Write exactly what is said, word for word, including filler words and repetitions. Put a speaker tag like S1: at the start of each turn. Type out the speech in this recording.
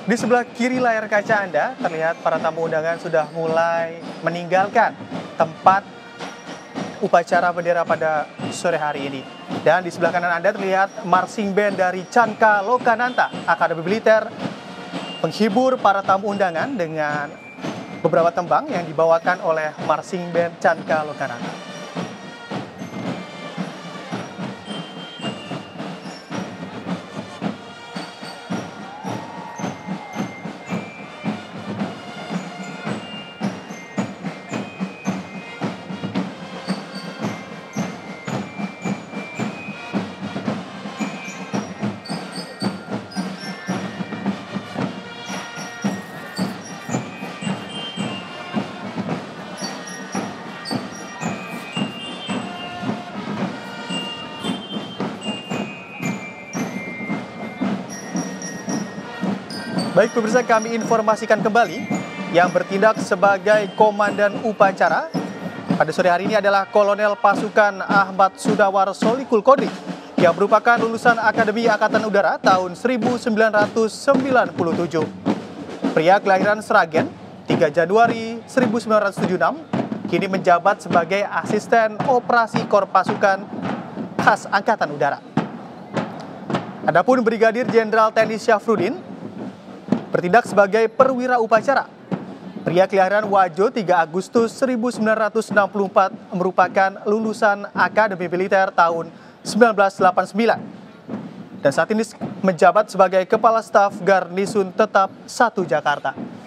S1: Di sebelah kiri layar kaca Anda, terlihat para tamu undangan sudah mulai meninggalkan tempat upacara bendera pada sore hari ini. Dan di sebelah kanan Anda terlihat marching band dari Canka Lokananta, Akademi Militer, menghibur para tamu undangan dengan beberapa tembang yang dibawakan oleh marching band Canka Lokananta. Baik pemirsa, kami informasikan kembali yang bertindak sebagai komandan upacara pada sore hari ini adalah Kolonel Pasukan Ahmad Sudawar Solikul Kodri yang merupakan lulusan Akademi Angkatan Udara tahun seribu sembilan ratus sembilan puluh tujuh. Pria kelahiran Sragen tiga Januari seribu sembilan ratus tujuh puluh enam, kini menjabat sebagai asisten operasi Korps Pasukan Khas Angkatan Udara. Adapun Brigadir Jenderal T N I Syafruddin bertindak sebagai perwira upacara. Pria kelahiran Wajo tiga Agustus seribu sembilan ratus enam puluh empat merupakan lulusan Akademi Militer tahun seribu sembilan ratus delapan puluh sembilan dan saat ini menjabat sebagai Kepala Staf Garnisun Tetap satu Jakarta.